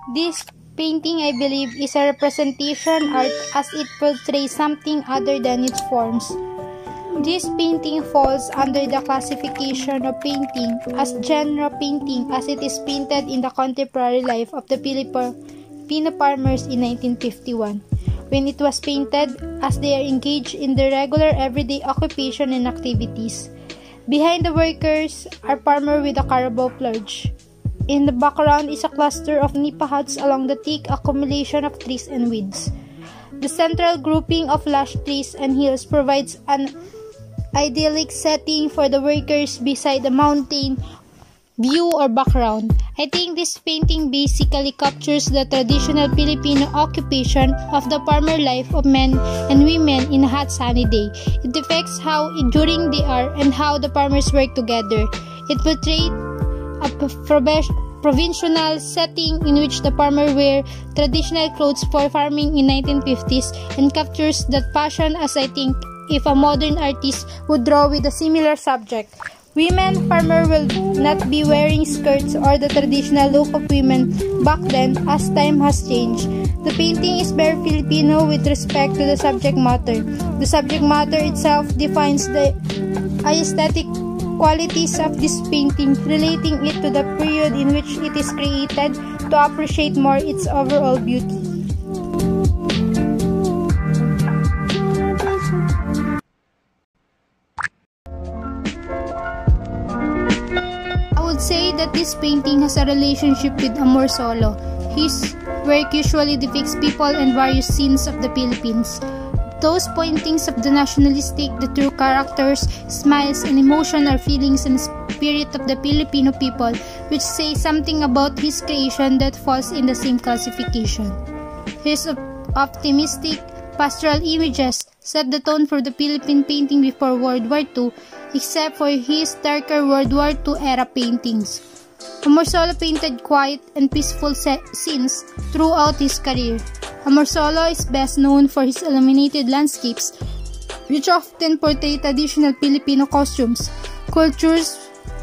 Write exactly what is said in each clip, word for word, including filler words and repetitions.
This painting, I believe, is a representation art as it portrays something other than its forms. This painting falls under the classification of painting as genre painting as it is painted in the contemporary life of the Filipino farmers in nineteen fifty-one, when it was painted as they are engaged in their regular everyday occupation and activities. Behind the workers are farmers with a carabao plug. In the background is a cluster of nipa huts along the thick accumulation of trees and weeds. The central grouping of lush trees and hills provides an idyllic setting for the workers beside the mountain view or background. I think this painting basically captures the traditional Filipino occupation of the farmer life of men and women in a hot sunny day. It depicts how enduring they are and how the farmers work together. It portrays a provincial setting in which the farmer wear traditional clothes for farming in nineteen fifties and captures that passion as I think if a modern artist would draw with a similar subject. Women farmer will not be wearing skirts or the traditional look of women back then as time has changed. The painting is very Filipino with respect to the subject matter. The subject matter itself defines the aesthetic qualities of this painting, relating it to the period in which it is created to appreciate more its overall beauty. I would say that this painting has a relationship with Amor Solo. His work usually depicts people and various scenes of the Philippines. Those pointings of the nationalistic, the true characters, smiles, and emotion or feelings and spirit of the Filipino people, which say something about his creation that falls in the same classification. His optimistic, pastoral images set the tone for the Philippine painting before World War Two, except for his darker World War Two era paintings. Amor Solo painted quiet and peaceful scenes throughout his career. Amor Solo is best known for his illuminated landscapes, which often portray traditional Filipino costumes, cultures,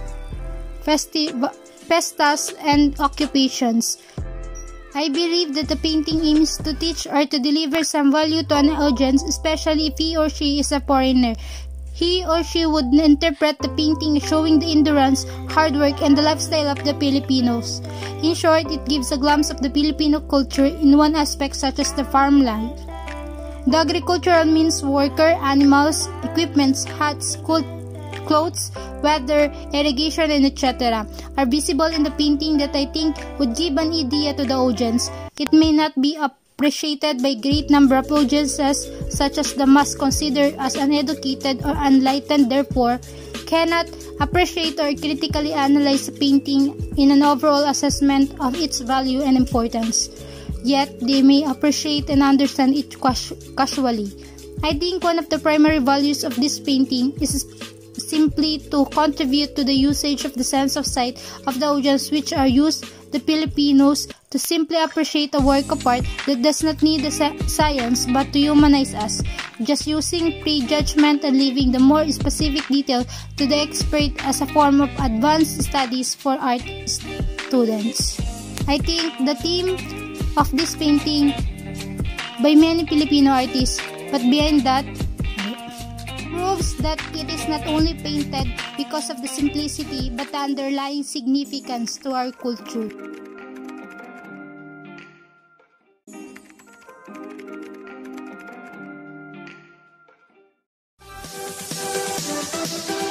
festas, and occupations. I believe that the painting aims to teach or to deliver some value to an audience, especially if he or she is a foreigner. He or she would interpret the painting showing the endurance, hard work, and the lifestyle of the Filipinos. In short, it gives a glimpse of the Filipino culture in one aspect such as the farmland. The agricultural means worker, animals, equipments, huts, clothes, weather, irrigation, and et cetera are visible in the painting that I think would give an idea to the audience. It may not be appreciated by great number of audiences such as the mass considered as uneducated or enlightened, therefore cannot appreciate or critically analyze a painting in an overall assessment of its value and importance. Yet they may appreciate and understand it casually. I think one of the primary values of this painting is simply to contribute to the usage of the sense of sight of the audience, which are used the Filipinos to simply appreciate a work of art that does not need the science but to humanize us, just using prejudgment and leaving the more specific detail to the expert as a form of advanced studies for art students. I think the theme of this painting by many Filipino artists, but behind that, proves that it is not only painted because of the simplicity but the underlying significance to our culture. We'll be right back.